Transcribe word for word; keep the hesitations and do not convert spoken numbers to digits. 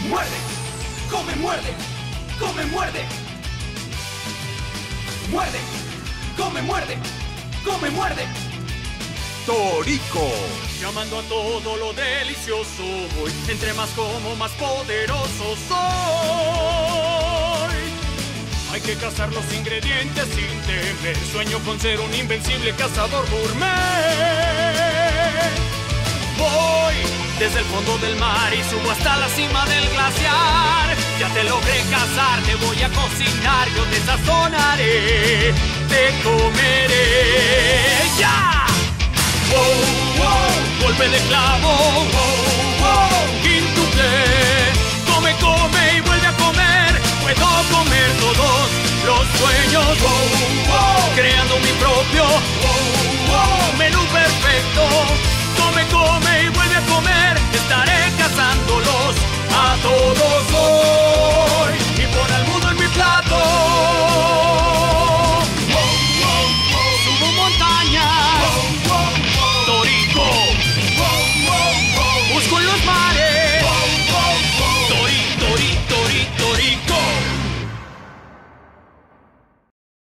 Muerde, come, muerde, come, muerde. Muerde, come, muerde, come, muerde. Torico. Llamando a todo lo delicioso voy, entre más como más poderoso soy. Hay que cazar los ingredientes sin temer, sueño con ser un invencible cazador gourmet. Voy desde el fondo del mar y subo hasta la cima del glaciar. Ya te logré cazar, te voy a cocinar, yo te sazonaré, te comeré. ¡Ya! ¡Wow, wow! Golpe de clavo, wow, wow, quíntuple. Come, come y vuelve a comer. Puedo comer todos los sueños, wow, wow, creando mi propio wow, wow, menú perfecto. Come, come y vuelve a comer. Estaré